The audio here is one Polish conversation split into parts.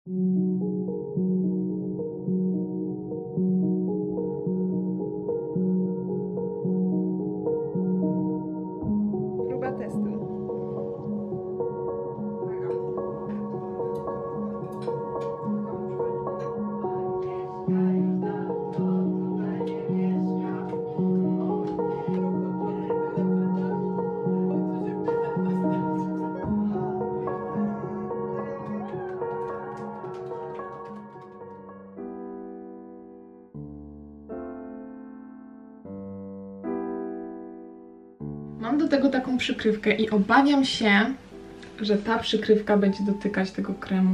Próba testu. Mam do tego taką przykrywkę i obawiam się, że ta przykrywka będzie dotykać tego kremu.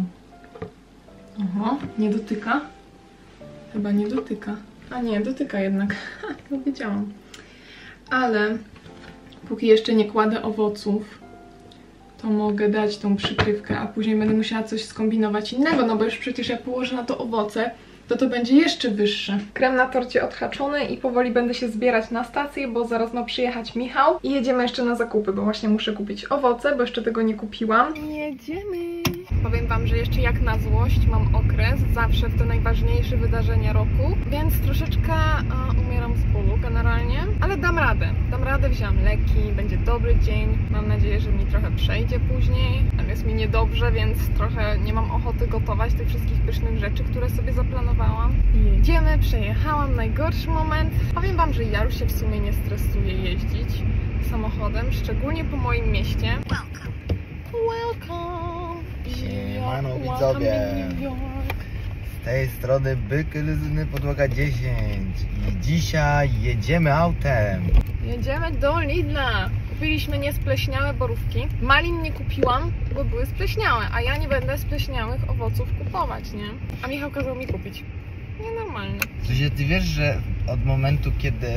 Oho, nie dotyka? Chyba nie dotyka. A nie, dotyka jednak. No wiedziałam. Ale póki jeszcze nie kładę owoców, to mogę dać tą przykrywkę, a później będę musiała coś skombinować innego, no bo już przecież jak położę na to owoce, to będzie jeszcze wyższe. Krem na torcie odhaczony i powoli będę się zbierać na stację, bo zaraz ma przyjechać Michał i jedziemy jeszcze na zakupy, bo właśnie muszę kupić owoce, bo jeszcze tego nie kupiłam. Jedziemy! Powiem wam, że jeszcze jak na złość mam okres, zawsze w te najważniejsze wydarzenia roku, więc troszeczkę umieram z bólu generalnie, ale dam radę, wziąłam leki, będzie dobry dzień, mam nadzieję, że mi trochę przejdzie później, ale jest mi niedobrze, więc trochę nie mam ochoty gotować tych wszystkich pysznych rzeczy, które sobie zaplanowałam. Jedziemy, przejechałam, najgorszy moment. Powiem wam, że ja już się w sumie nie stresuję jeździć samochodem, szczególnie po moim mieście. Welcome! Siemano widzowie! Z tej strony Byk Iluzyjny Podłoga 10 i dzisiaj jedziemy autem. Jedziemy do Lidla. Kupiliśmy niespleśniałe borówki. Malin nie kupiłam, bo były spleśniałe, a ja nie będę spleśniałych owoców kupować, nie? A Michał kazał mi kupić. Nienormalne. Słuchaj, ty wiesz, że od momentu, kiedy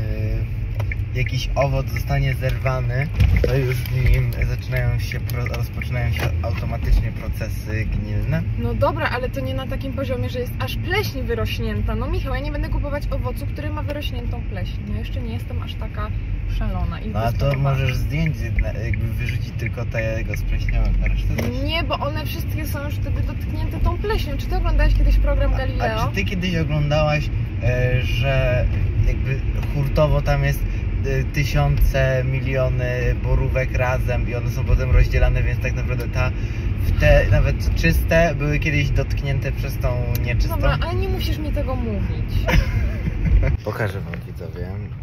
jakiś owoc zostanie zerwany, to już w nim rozpoczynają się automatycznie procesy gnilne? No dobra, ale to nie na takim poziomie, że jest aż pleśń wyrośnięta. No Michał, ja nie będę kupować owocu, który ma wyrośniętą pleśń. No jeszcze nie jestem aż taka szalona. No a to możesz zdjąć, jakby wyrzucić tylko tego spleśniałego, resztę też. Nie, bo one wszystkie są już wtedy dotknięte tą pleśnią. Czy ty oglądałeś kiedyś program Galileo? A czy ty kiedyś oglądałaś, że jakby hurtowo tam jest tysiące, miliony borówek razem i one są potem rozdzielane, więc tak naprawdę te nawet czyste były kiedyś dotknięte przez tą nieczystą. Dobra, ale nie musisz mi tego mówić. Pokażę wam, widzowie,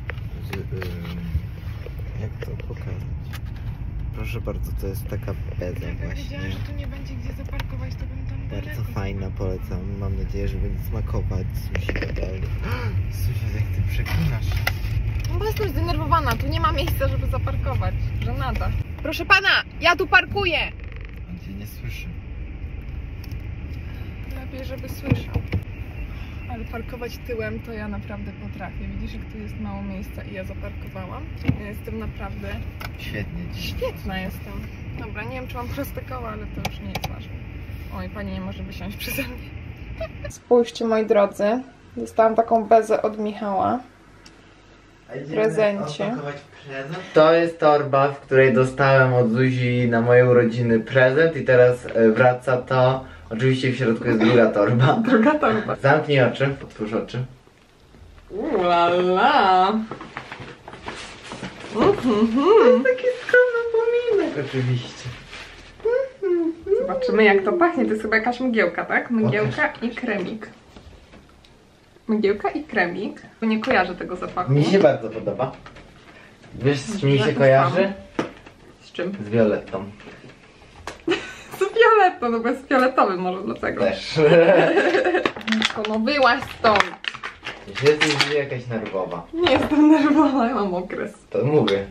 jak to pokazać. Proszę bardzo, to jest taka beza właśnie. Wiedziałam, że tu nie będzie gdzie zaparkować, to bym tam bardzo daleko fajna, polecam. Mam nadzieję, że będzie smakować. Słyszę, jak ty przeklinasz. No bo jestem zdenerwowana, tu nie ma miejsca, żeby zaparkować. Żenada. Proszę pana, ja tu parkuję! On cię nie słyszy. Lepiej, żeby słyszał. Ale parkować tyłem to ja naprawdę potrafię. Widzisz, jak tu jest mało miejsca i ja zaparkowałam? Ja jestem naprawdę... Świetnie. Świetna jestem. Dobra, nie wiem, czy mam proste koła, ale to już nie jest ważne. Oj, pani nie może wysiąść przeze mnie. Spójrzcie, moi drodzy. Dostałam taką bezę od Michała. W prezencie. To jest torba, w której dostałem od Zuzi na moje urodziny prezent i teraz wraca to. Oczywiście w środku jest druga torba. Druga torba. Zamknij oczy, otwórz oczy. Ulala. To jest taki skromny pominek oczywiście. Zobaczymy, jak to pachnie. To jest chyba jakaś mgiełka, tak? Mgiełka i kremik. Mgiełka i kremik. Nie kojarzę tego zapachu. Mi się bardzo podoba. Wiesz, z czym mi się kojarzy? Z czym? Z Violettą. Z fioletą, no bo jest fioletowy może dlatego. Też. No wyłaź stąd. Jeśli jesteś jakaś nerwowa. Nie jestem nerwowa, ja mam okres. To mówię.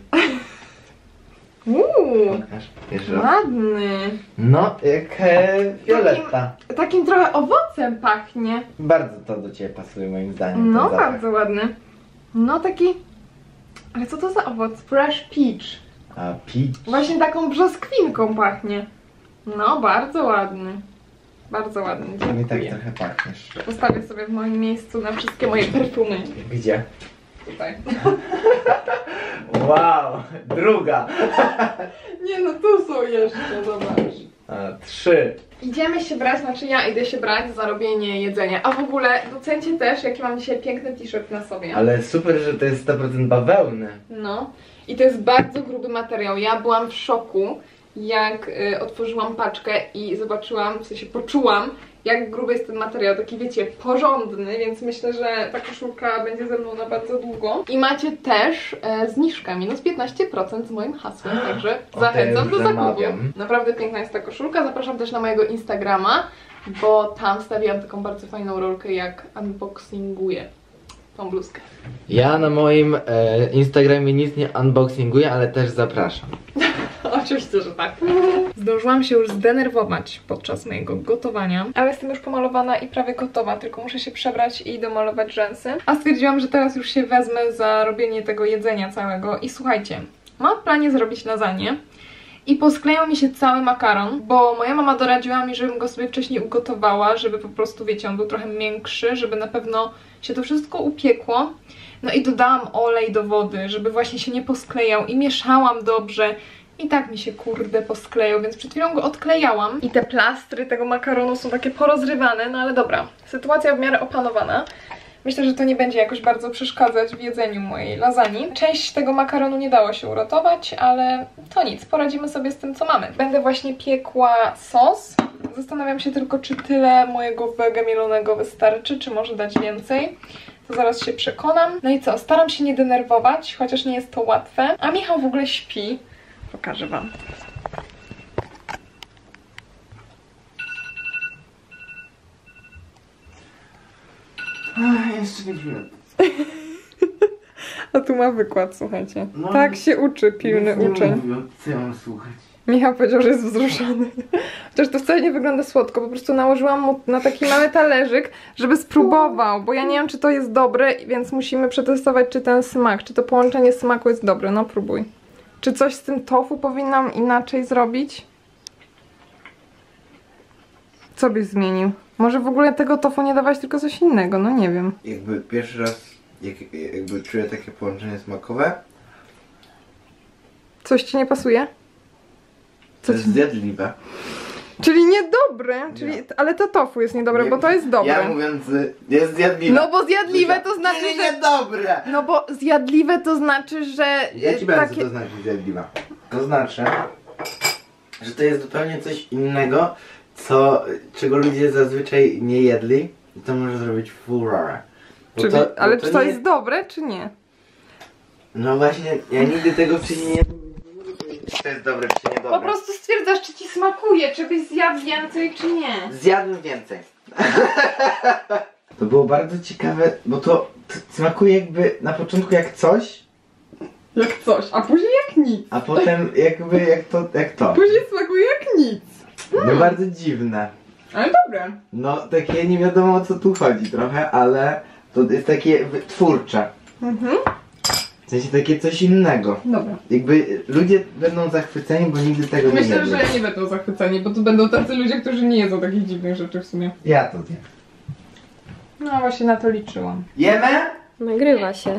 Pokaż. Ładny. No, jak Violetta. Takim trochę owocem pachnie. Bardzo to do ciebie pasuje moim zdaniem. No, bardzo ładny. No taki... Ale co to za owoc? Fresh peach. A peach? Właśnie taką brzoskwinką pachnie. No, bardzo ładny. Bardzo ładny, Mi dziękuję. tak trochę pachniesz. Postawię sobie w moim miejscu na wszystkie moje perfumy. Gdzie? Tutaj. Wow, druga. Nie no, tu są jeszcze, zobacz. 3. Idziemy się brać, znaczy ja idę się brać za robienie jedzenia. A w ogóle docencie też, jaki mam dzisiaj piękny t-shirt na sobie. Ale super, że to jest 100% bawełny. No. I to jest bardzo gruby materiał. Ja byłam w szoku, jak otworzyłam paczkę i zobaczyłam, w sensie poczułam, jak gruby jest ten materiał, taki wiecie, porządny, więc myślę, że ta koszulka będzie ze mną na bardzo długo. I macie też zniżkę, minus 15% z moim hasłem, także zachęcam do zakupu. Naprawdę piękna jest ta koszulka, zapraszam też na mojego Instagrama, bo tam stawiłam taką bardzo fajną rolkę, jak unboxinguję tą bluzkę. Ja na moim Instagramie nic nie unboxinguję, ale też zapraszam. Oczywiście, że tak. Zdążyłam się już zdenerwować podczas mojego gotowania, ale jestem już pomalowana i prawie gotowa, tylko muszę się przebrać i domalować rzęsy. A stwierdziłam, że teraz już się wezmę za robienie tego jedzenia całego i słuchajcie, mam w planie zrobić lasagne i posklejał mi się cały makaron, bo moja mama doradziła mi, żebym go sobie wcześniej ugotowała, żeby po prostu, wiecie, on był trochę miększy, żeby na pewno się to wszystko upiekło. No i dodałam olej do wody, żeby właśnie się nie posklejał i mieszałam dobrze. I tak mi się kurde posklejał, więc przed chwilą go odklejałam. I te plastry tego makaronu są takie porozrywane, no ale dobra. Sytuacja w miarę opanowana. Myślę, że to nie będzie jakoś bardzo przeszkadzać w jedzeniu mojej lasagne. Część tego makaronu nie dało się uratować, ale to nic, poradzimy sobie z tym, co mamy. Będę właśnie piekła sos. Zastanawiam się tylko, czy tyle mojego wege mielonego wystarczy, czy może dać więcej. To zaraz się przekonam. No i co, staram się nie denerwować, chociaż nie jest to łatwe. A Michał w ogóle śpi. Pokażę wam. Jeszcze 5 minut. A tu ma wykład, słuchajcie. No, tak się uczy pilny uczeń. Co ja mam słuchać? Michał powiedział, że jest wzruszony. Chociaż to wcale nie wygląda słodko, po prostu nałożyłam mu na taki mały talerzyk, żeby spróbował, bo ja nie wiem, czy to jest dobre, więc musimy przetestować, czy ten smak, czy to połączenie smaku jest dobre. No próbuj. Czy coś z tym tofu powinnam inaczej zrobić? Co byś zmienił? Może w ogóle tego tofu nie dawać, tylko coś innego, no nie wiem. Jakby pierwszy raz, jakby czuję takie połączenie smakowe. Coś ci nie pasuje? To jest zjadliwe. Czyli niedobre, czyli, ale to tofu jest niedobre, bo to jest dobre. Ja mówiąc, jest zjadliwe. No bo zjadliwe to znaczy, że... niedobre! No bo zjadliwe to znaczy, że... Ja ci powiem, co to znaczy zjadliwe. To znaczy, że to jest zupełnie coś innego, czego ludzie zazwyczaj nie jedli. I to może zrobić furorę. Czyli, ale czy to jest dobre, czy nie? No właśnie, ja nigdy tego wcześniej nie... Czy to jest dobre, czy nie dobre. Po prostu stwierdzasz, czy ci smakuje, czy byś zjadł więcej, czy nie. Zjadłem więcej. To było bardzo ciekawe, bo to smakuje jakby na początku jak coś, Jak coś, a później jak nic. a potem jakby jak to. Później smakuje jak nic. No bardzo dziwne. Ale dobre. No takie nie wiadomo o co tu chodzi trochę, ale to jest takie twórcze. Mhm. W sensie takie coś innego. Dobra. Jakby ludzie będą zachwyceni, bo nigdy tego nie Myślę, jedli. że nie będą zachwyceni, bo tu będą tacy ludzie, którzy nie jedzą takich dziwnych rzeczy w sumie. Ja to wiem. No właśnie na to liczyłam. Jemy? Nagrywa się.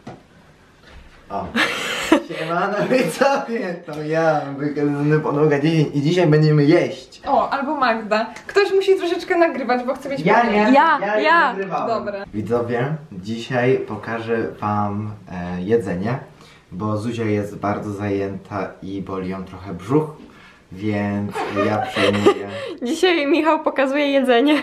O. Siemano widzowie, to ja, wykazany podłoga 10 i dzisiaj będziemy jeść. O, albo Magda. Ktoś musi troszeczkę nagrywać, bo chce mieć Ja pewność. nie, Ja. nagrywałem. Dobra. Widzowie, dzisiaj pokażę wam jedzenie, bo Zuzia jest bardzo zajęta i boli ją trochę brzuch, więc ja przejmuję, Dzisiaj Michał pokazuje jedzenie.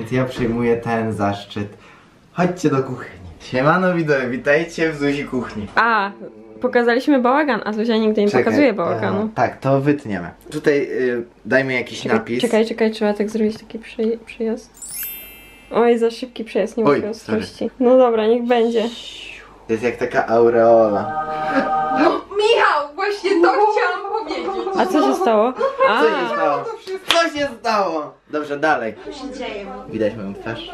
ten zaszczyt. Chodźcie do kuchni. Siemano widzowie, witajcie w Zuzi kuchni. A, pokazaliśmy bałagan, a Zuzia nigdy nie pokazuje bałaganu. Tak, to wytniemy. Tutaj dajmy jakiś napis. Czekaj, trzeba tak zrobić taki przyjazd. Oj, za szybki przejazd, nie Oj, mogę ostrości. No dobra, niech będzie. To jest jak taka aureola. No, Michał, właśnie to chciałam powiedzieć. A co się stało? A, Co się stało? Co się stało? Dobrze, dalej. co się dzieje? Widać moją twarz.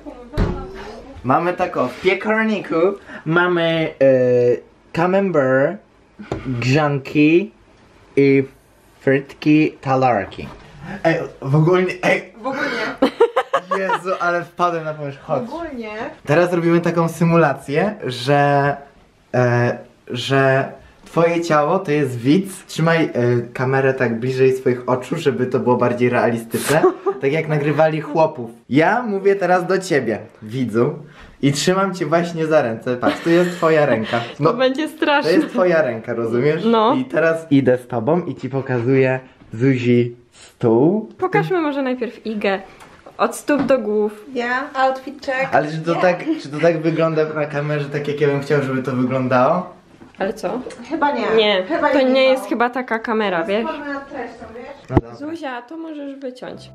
Mamy tako, w piekarniku mamy camembert, grzanki i frytki talarki. Ej, w ogóle W ogóle nie. Jezu, ale wpadłem na pomysł, chodź. Ogólnie. Teraz robimy taką symulację, że Twoje ciało to jest widz. Trzymaj kamerę tak bliżej swoich oczu, żeby to było bardziej realistyczne. Tak jak nagrywali chłopów. Ja mówię teraz do ciebie, widzu. I trzymam cię właśnie za ręce. Patrz, tu jest twoja ręka. To będzie To straszne. jest twoja ręka, rozumiesz? No. I teraz idę z tobą i ci pokazuję, Zuzi, stół. Pokażmy może najpierw Igę. Od stóp do głów. Ja, outfit check. Ale czy to tak wygląda na kamerze, tak jak ja bym chciał, żeby to wyglądało? Ale co? Chyba nie. Nie, Chyba to nie wyglądało. jest chyba taka kamera, wiesz? Forma nad treścią, wiesz? No dobra. Zuzia, to możesz wyciąć.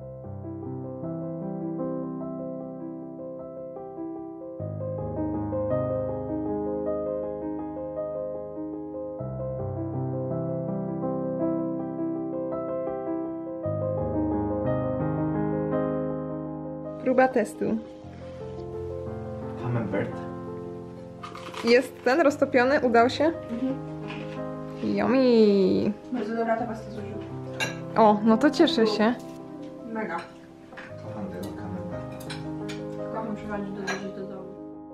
Próba testu. Hummingbird. Jest ten roztopiony, udał się? Yummy. Bardzo dobra ta pasta zużył. O, no to cieszę się. Mega. Kocham tego hummingbirda. Kocham przychodzić do ludzi do domu.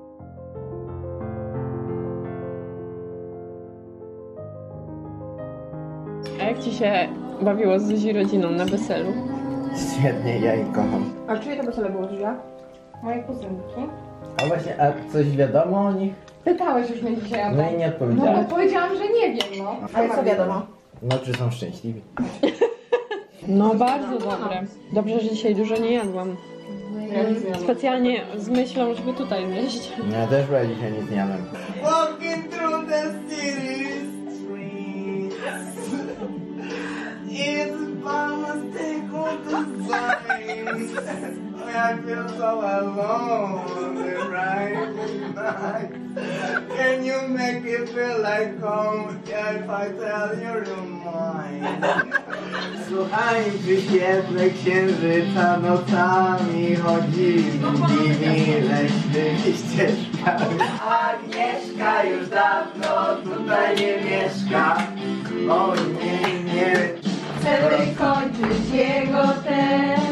A jak ci się bawiło z Zuzi rodziną na weselu? Świetnie, ja ich kocham. A czyje to wesele było, Zuzia? Moje kuzynki. A właśnie, a coś wiadomo o nich? Pytałeś już mnie dzisiaj o to. No i nie No odpowiedziałem. bo powiedziałam, że nie wiem, no. Ale co wiadomo? No, czy są szczęśliwi? No bardzo dobre. Dobrze, że dzisiaj dużo nie jadłam. Specjalnie z myślą, żeby tutaj zjeść. Ja też chyba dzisiaj nic nie jadłem. Walking through the city streets, it's by mistake on the signs. I feel so alone right night. Can you make it feel like home if I tell you're mine? Słuchaj, świetle księżyca nocami chodzili leśnymi ścieżkami. Agnieszka już dawno tutaj nie mieszka. O nie, nie. Chcę wykończyć jego też.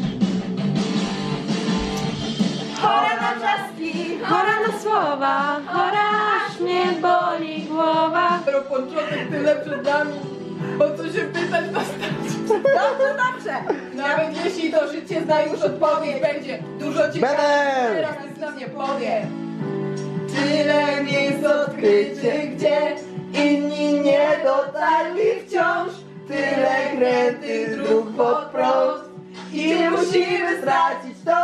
Chora na wrzaski, Chora na słowa, chora aż mnie boli głowa. Początek tyle przed nami. O co się pytać dostać? Dobrze, dobrze. Nawet jeśli to życie zna już odpowiedź, będzie dużo ciekawe. Bener! Teraz nic nam nie powie. Tyle miejsc odkrytych, gdzie inni nie dotarli wciąż. Tyle krętych dróg pod prąd i musimy stracić to.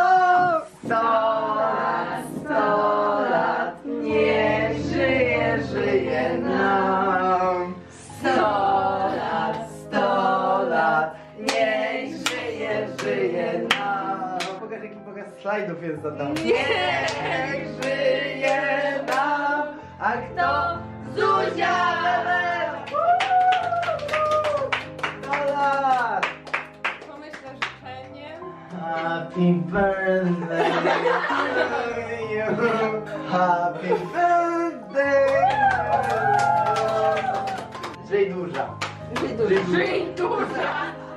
100 lat, niech żyje nam. 100 lat, niech żyje nam. Pokaż jaki pokaz slajdów jest za tam. Niech żyje nam, a kto? Zuzia! 100 lat! Pomyślę życzenie. Happy birthday to you. Happy birthday. Żyj duża. Żyj duża!